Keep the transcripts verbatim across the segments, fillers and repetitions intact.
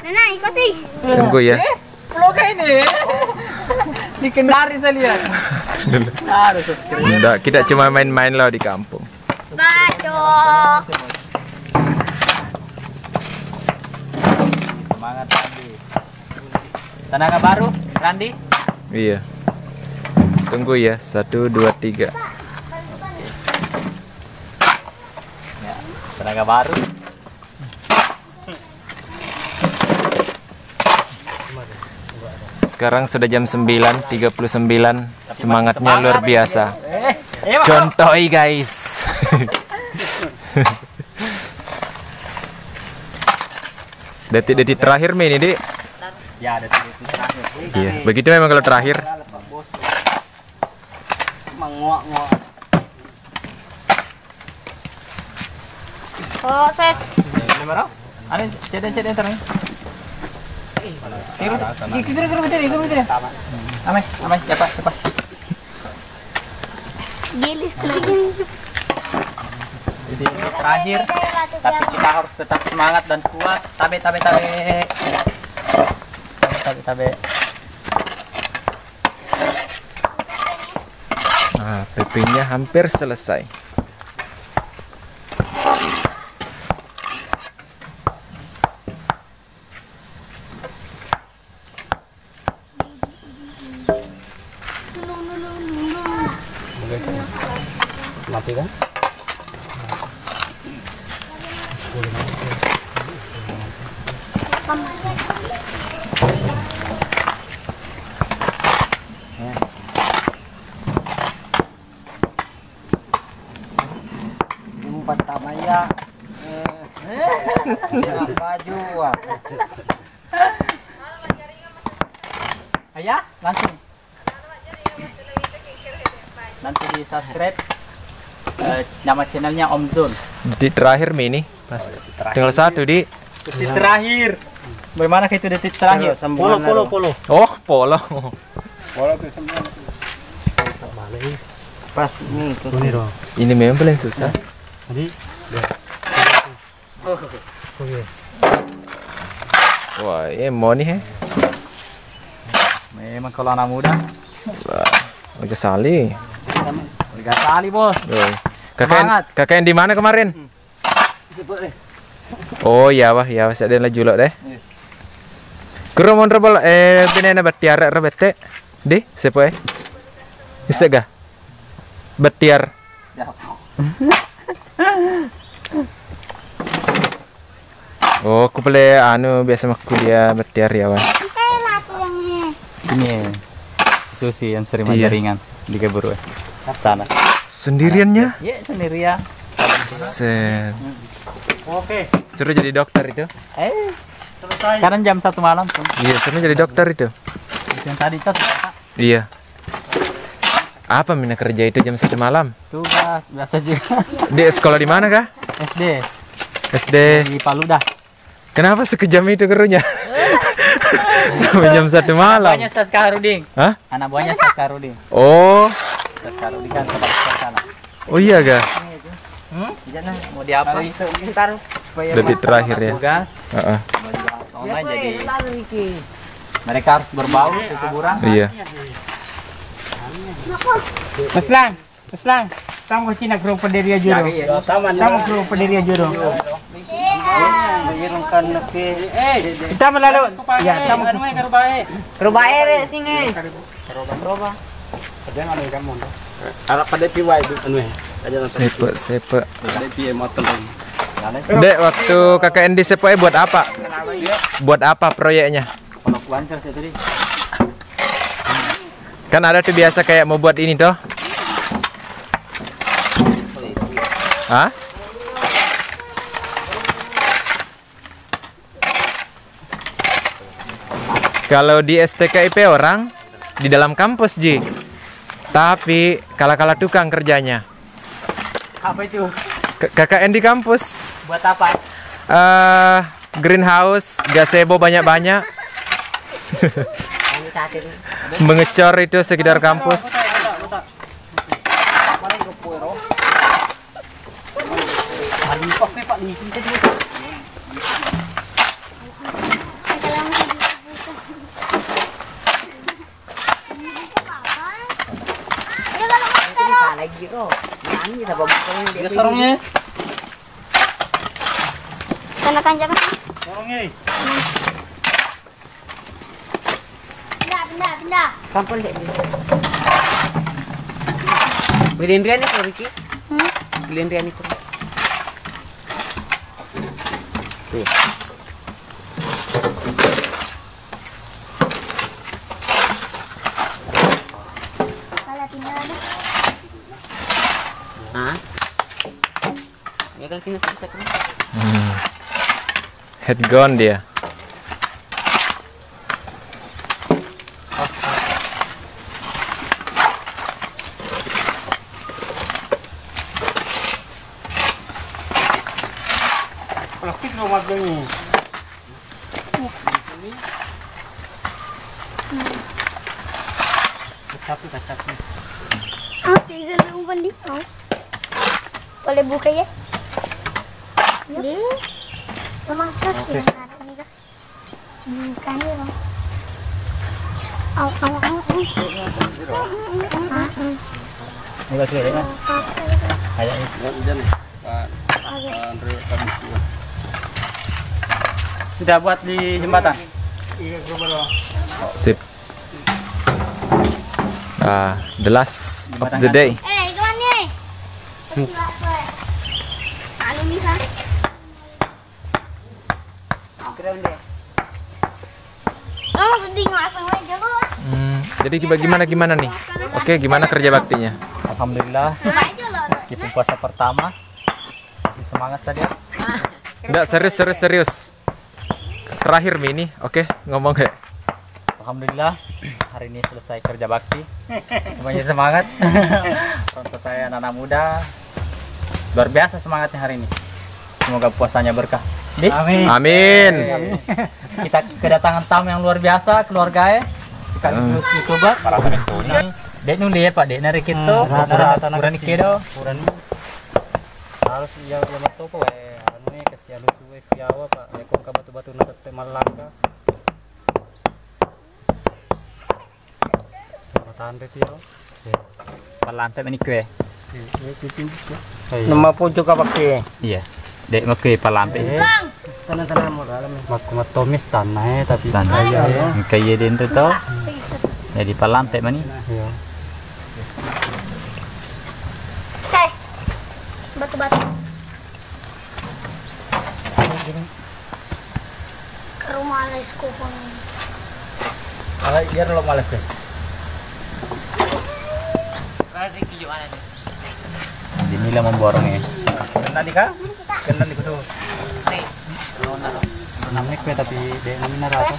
Nana, ikut sih. Tunggu ya. Vlog ini. Di Kendari saya lihat. Harus subscribe. Enggak, kita cuma main-main loh di kampung. Bacok. Semangat Randi. Tenaga baru, Randi. Iya. Tunggu ya, satu, dua, tiga. Ya, tenaga baru. Sekarang sudah jam sembilan tiga puluh sembilan. Semangatnya semangat. luar biasa. Eh, eh, Pak. Contohi guys. Detik-detik terakhir main ini, Dik. Ya, ada titik terakhir. Iya, begitu memang kalau terakhir. Menguak-nguak. Oh, ses. Ini merah? Ada cedek-cedek terang. Kira, kira, kira, kira, kira, kira. Amai, amai, cepat, cepat. Gilis lagi. Jadi ini terakhir, tapi kita harus tetap semangat dan kuat. Tabe, tabe, tabe. Tabe, tabe, tabe. Nah, pepenya hampir selesai. Mati kan? Pertama ya, jangan baju. Ayah, langsung. Nanti di subscribe uh, nama channelnya Om Zul. Di terakhir mini, pas tinggal satu di. Detik terakhir. Bagaimana itu detik terakhir? Polo, polo, polo. Oh, polo. Polo itu sembilan. Pas ini itu. Ini memang paling susah. Jadi. Wah, ini mau nih, he. Memang kalau anak muda. Wah, agak sali. Tiga kali bos. Tuh. Kakak, Semangat. kakak yang di mana kemarin? Oh iya wah, ya saya ada julok deh. Kuro mon rebel eh pinena batiar rebete. Di, siapa eh? Bisa gak? Batiar. Oh, aku boleh anu biasa mak kuliah batiar ya, Wan. Ini itu sih yang sering Iya. jaringan di keburu sana. Sendiriannya? Iya sendirian. Set. Oke. Seru jadi dokter itu. Eh selesai. Sekarang jam satu malam tuh. Iya, seru jadi dokter itu. Yang tadi tuh Iya. Apa mina kerja itu jam satu malam? tugas biasa juga. Di sekolah di mana kah? S D S D. di Paludah. Kenapa sekejam itu kerunya? Sampai jam satu malam. Anak buahnya Saska Haruding. Hah? Anak buahnya Saska Haruding. Oh, Saska Haruding kan sekolah di sana. oh iya ga? Hmm? Mau di apa? Detik terakhir ya. Tugas. Heeh. Mau dibahas online jadi mereka harus berbau ke kuburan. Iya. Mas Lang, Mas Lang, kamu ke Cina grup pendiri juro. Kamu grup pendiri juro. Kita melalui. Ya, kamu Rubah air sini. Arab pada piwai itu anu ya. Sepe, sepe. Dek, waktu K K N di Sepe buat apa? Buat apa proyeknya? Kalau kuancer saya tadi. Kan ada tuh biasa kayak mau buat ini toh. Hah? Kalau di S T K I P orang di dalam kampus Ji. Tapi kala-kala tukang kerjanya. Apa itu? K K N di kampus. Buat apa? Eh, greenhouse, gazebo banyak-banyak. Mengecor itu sekitar kampus. Giro. Nani kita bawa dia. Dia sorongnya. Sana kanjang. Sorongnya. Pindah, pindah, pindah. Kampul dek. Bilhin riyan ito, Ricky. Hmm? Bilhin riyan ito. Kala tinggal ada. Hah? Ya kan tinggal kita kan. Hmm. Head gone dia. Plastik rumah gini. Satu kacapnya. Ah, tiga umpan di. Oh. Boleh buka ya? Di. Memasak ya. Ini kan. Bukannya bang. Au, au, au. Enggak sih ya. Kayak sudah buat di jembatan. Iya, gue baru. Sip. Ah, the last of the day. Eh, itu mana? Anu nih kan? Keren deh. Oh, sedih langsung aja kok. Hmm, jadi gimana gimana nih? Oke, gimana kerja baktinya? Alhamdulillah. Coba aja loh. Meskipun puasa pertama masih semangat saja. Enggak, serius serius serius. Terakhir Mini, oke, ngomong kayak. Alhamdulillah hari ini selesai kerja bakti. Semuanya semangat. Contoh saya anak-anak muda. Luar biasa semangatnya hari ini. Semoga puasanya berkah. Di? Amin. Amin. Kita kedatangan tamu yang luar biasa, keluarga ya. Sekaligus YouTuber. Para penonton. Dek nundi ya Pak, dek nari kita. Rata-rata kurang kedo. Kurang harus yang yang betul kok eh anu nih kesian lucu eh siawa Pak ya kok ka batu-batu na tete malangka matahan deh tiro Palantai ini kue. nama pujo ka pakai Iya. Dek mau kue palantai. Bang, tanah-tanah mo dalam mak matomis tanah eh tapi Tanah ya. Kayak dia itu tuh. Jadi palantai mana? iya teh. Batu-batu. Ke rumah Alesku pun. ala biar lo males deh Dinilai memborong ya. kena di ka kena di kudu namanya kue tapi dek namanya rata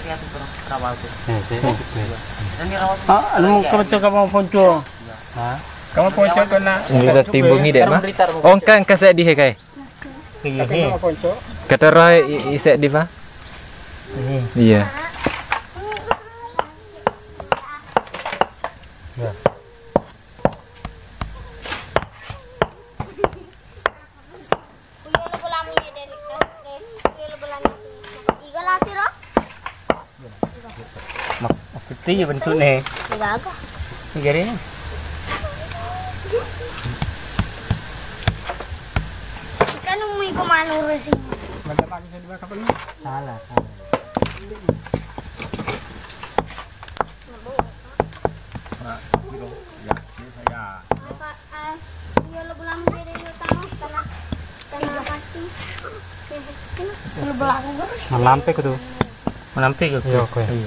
ah anu mo ponco ka mo ponco ha kamu ponco kena Ini udah timbungi deh mah. Oh, engkau engkau saya di kai. iya nih ponco Kata Roy isek di mah. Iya. Kuya lo bolang ni dari kuya lo bolang ni. Iga lati ro? mak putih bentuk nih Iga aga. Gari. Kan umi ko manuro sih. Magdamag sa diba kapal? Salah, salah. Apa ah kuya lo bolang ni dari lo tamo tanah tanah pasti. Lo bolang ko. Malampe ko do. Malampe ko. Iya, ko. Iya.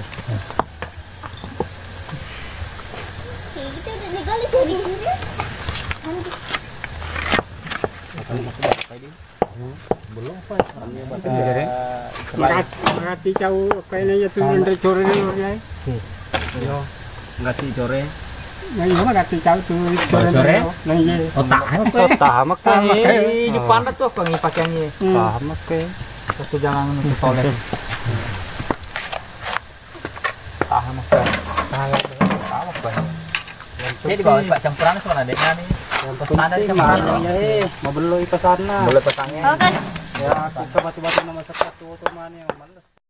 Kita udah nigali dari sini. Belum pa. Mangati kau kaya ya turun dari jore ni orya. Yo. Ngati jore. Nah, iya mangati kau turun jore. Nah, iya. Oh tahan. Oh, tahamak ka. Di pandat tuh kang pakaiannya. Tahamak ka. Satu jangan untuk toilet. Tahan apa? Tahan apa? Jadi di bawah Pak campuran sama adeknya nih. Yang pesanan sama adeknya. Mau beli ke sana. Boleh petangnya. Oh kan. Ya, kita batu-batu nama sepatu otoman yang males.